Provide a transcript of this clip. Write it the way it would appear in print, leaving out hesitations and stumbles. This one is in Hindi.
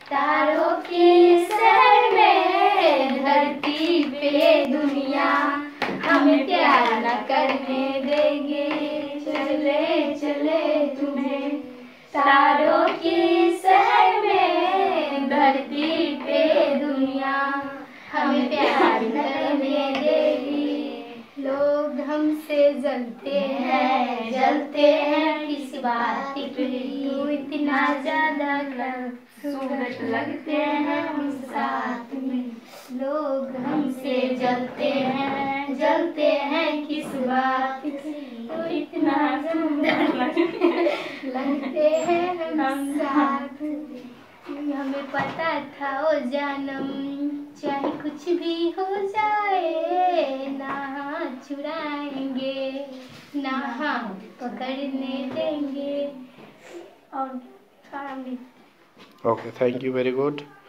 तारों के शहर में, धरती पे दुनिया हमें प्यार न करने देंगे। चले चले तुम्हें तारों के शहर में, धरती पे दुनिया हमें प्यार न करने देगी। लोग हमसे जलते हैं किस बात की, तू इतना ज्यादा खूबसूरत लगते हैं हम साथ में। लोग हमसे जलते हैं किस बात की, तू इतना सुंदर लगते हैं हम साथ में। हमें पता था ओ जानम, चाहे कुछ भी हो जाए, ना हाथ छुड़ाएंगे ना हाथ पकड़ने देंगे। और okay, thank you, very good.